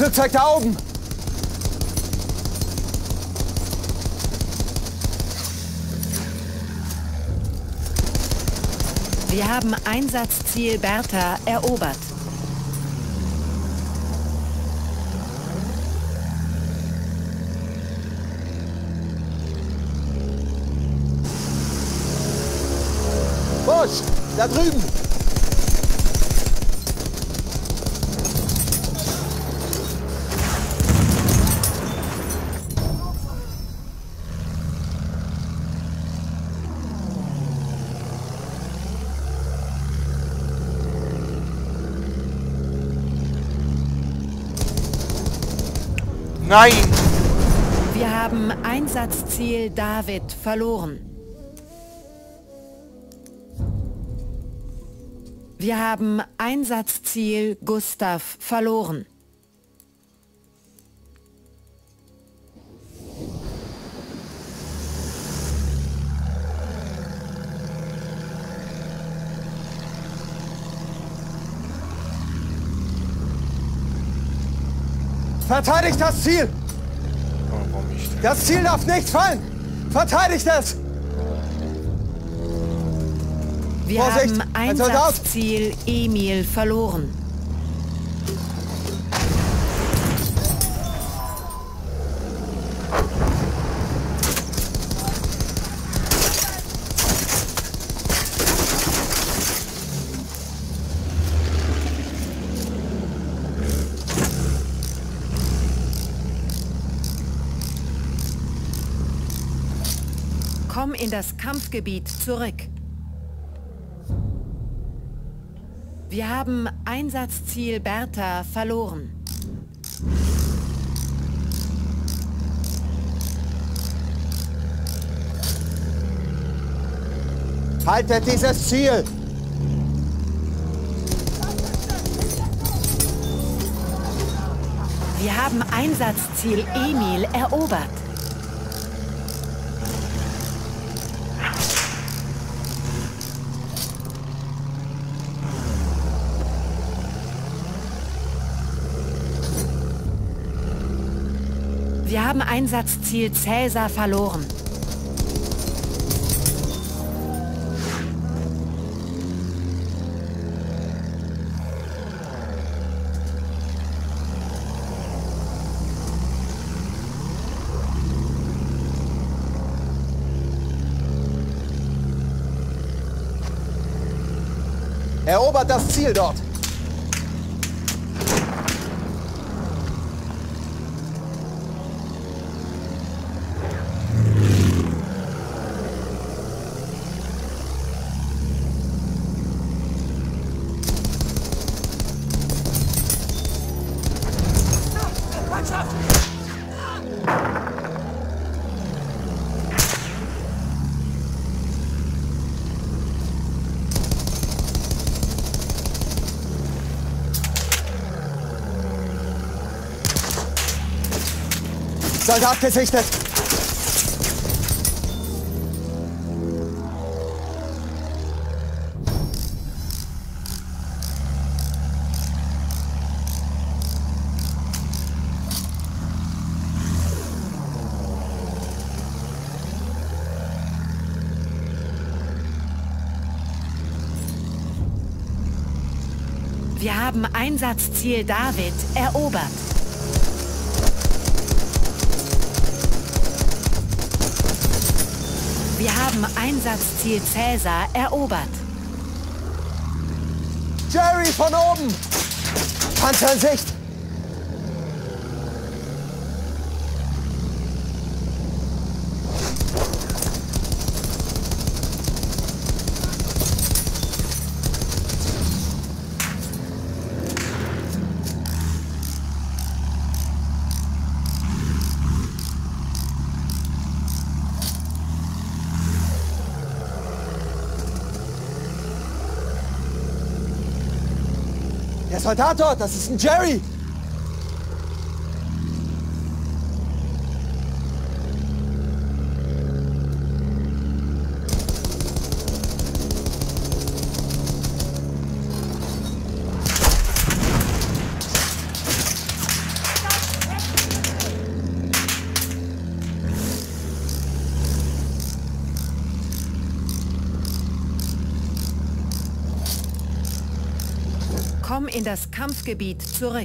Flugzeug da oben! Wir haben Einsatzziel Bertha erobert. Busch, da drüben! Nein! Wir haben Einsatzziel David verloren. Wir haben Einsatzziel Gustav verloren. Verteidigt das Ziel! Oh, warum nicht? Das Ziel darf nicht fallen! Verteidigt es! Wir Vorsicht, haben ein Soldat! Einsatzziel Emil verloren. Komm in das Kampfgebiet zurück. Wir haben Einsatzziel Bertha verloren. Haltet dieses Ziel! Wir haben Einsatzziel Emil erobert. Wir haben Einsatzziel Cäsar verloren. Erobert das Ziel dort! Soldat gesichtet! Wir haben Einsatzziel David erobert. Wir haben Einsatzziel Cäsar erobert. Jerry von oben! Panzer in Sicht! Der Soldat dort, das ist ein Jerry! Komm in das Kampfgebiet zurück.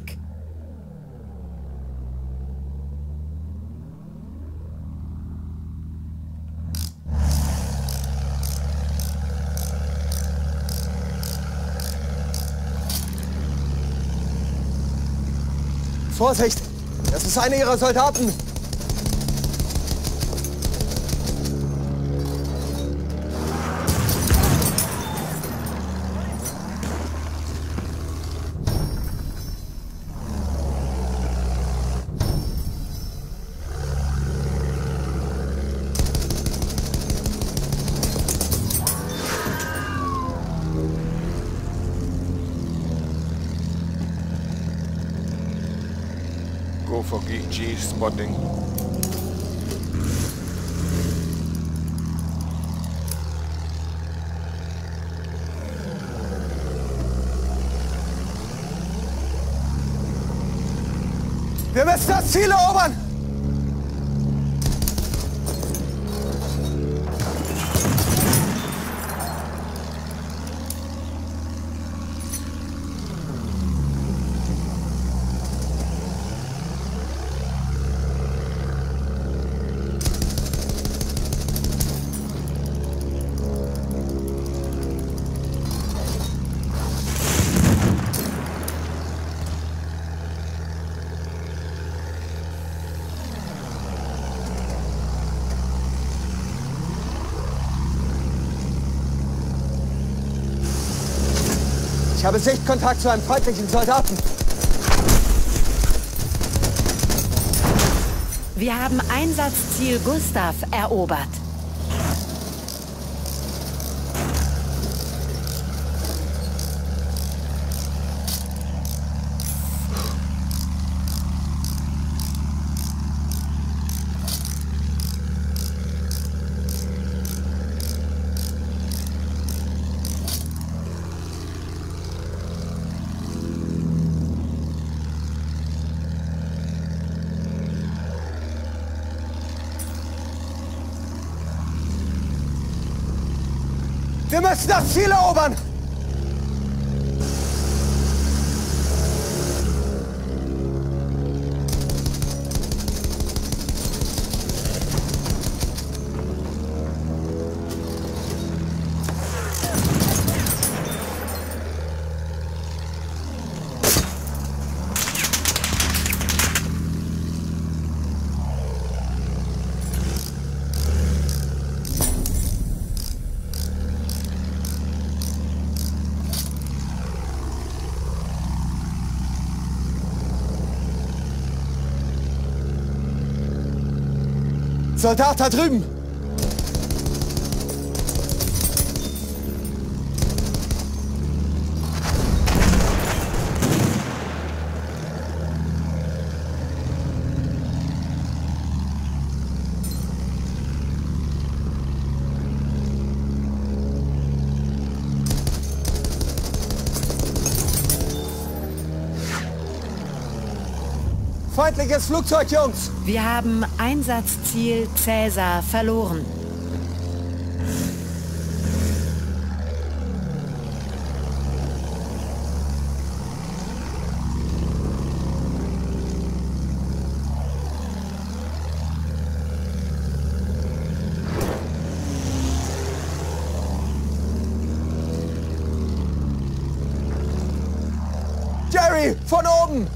Vorsicht! Das ist einer ihrer Soldaten! Go for G spotting. Wir müssen das Ziel erobern! Ich habe Sichtkontakt zu einem feindlichen Soldaten. Wir haben Einsatzziel Gustav erobert. Wir müssen das Ziel erobern! Soldat da drüben! Feindliches Flugzeug, Jungs! Wir haben Einsatzziel Cäsar verloren. Jerry, von oben!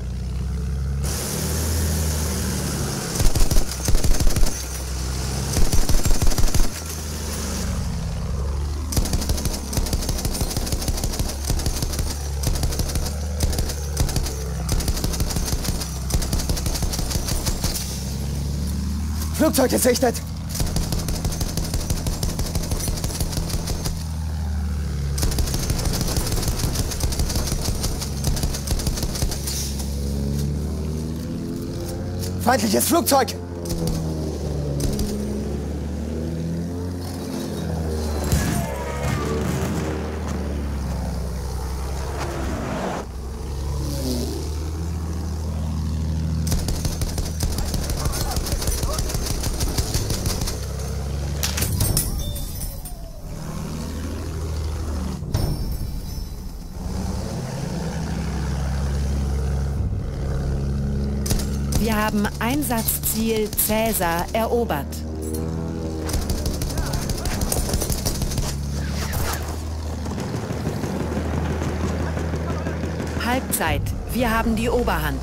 Flugzeug gesichtet! Feindliches Flugzeug! Wir haben Einsatzziel Cäsar erobert. Halbzeit. Wir haben die Oberhand.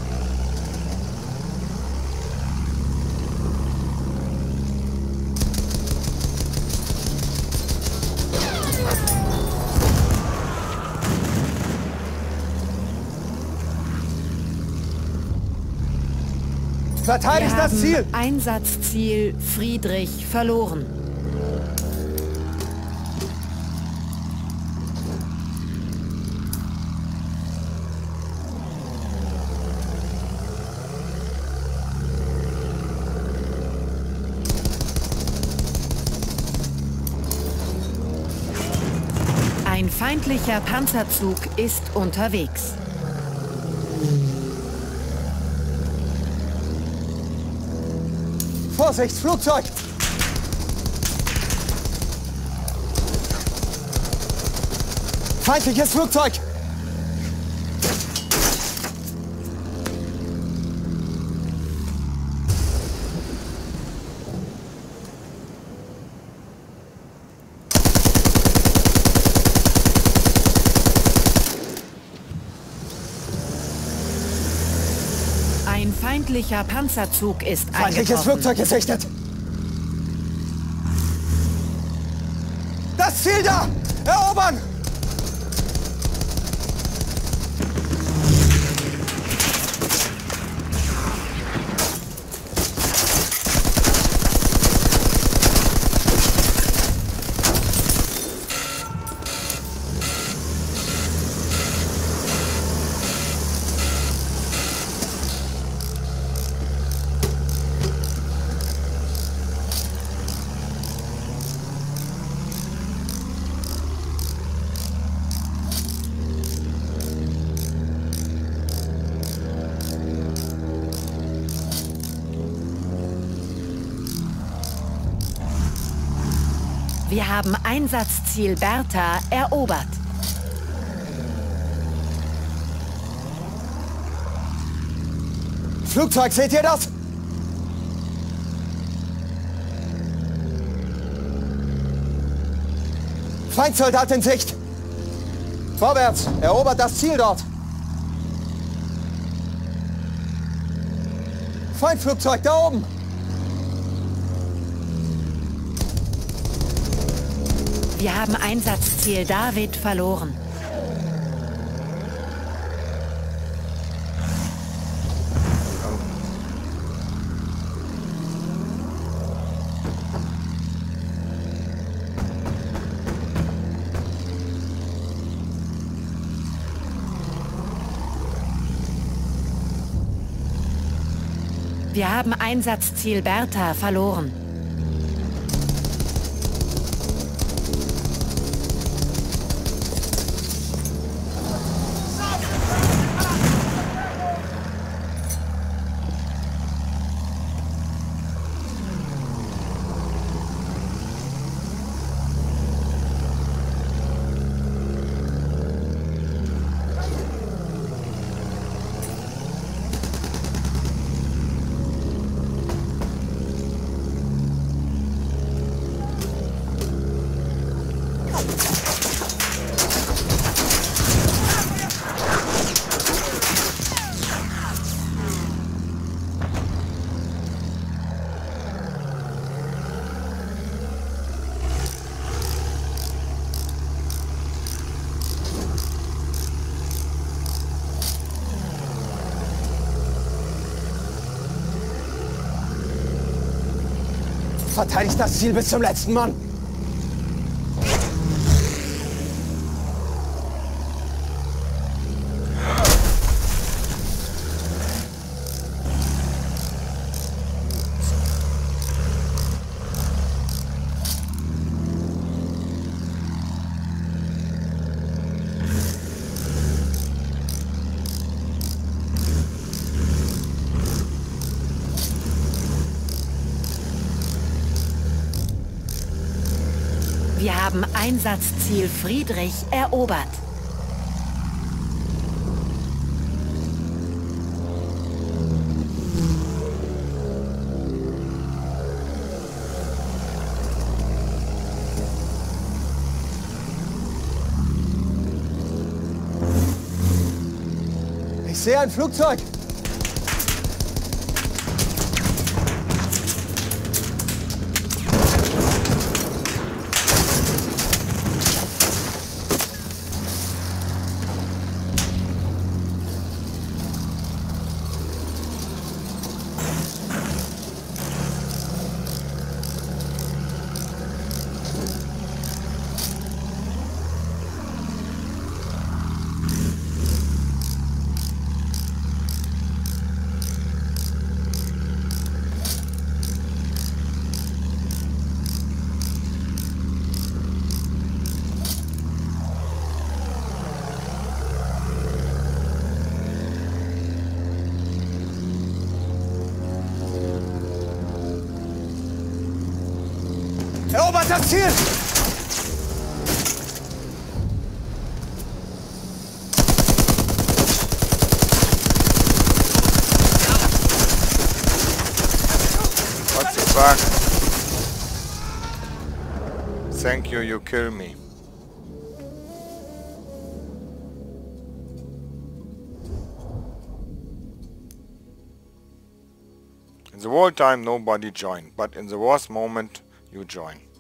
Verteidigt das Ziel! Einsatzziel Friedrich verloren. Ein feindlicher Panzerzug ist unterwegs. Vorsicht, Flugzeug! Feindliches Flugzeug! Ein feindlicher Panzerzug ist Feindliches eingetroffen. Flugzeug gesichtet! Das Ziel da! Erobern! Wir haben Einsatzziel Bertha erobert. Flugzeug, seht ihr das? Feindsoldat in Sicht! Vorwärts! Erobert das Ziel dort! Feindflugzeug da oben! Wir haben Einsatzziel David verloren. Wir haben Einsatzziel Bertha verloren. Verteidigt das Ziel bis zum letzten Mann! Wir haben Einsatzziel Friedrich erobert. Ich sehe ein Flugzeug. Erobert das Ziel! What the fuck? Thank you, you kill me. In the war time nobody joined, but in the worst moment you join.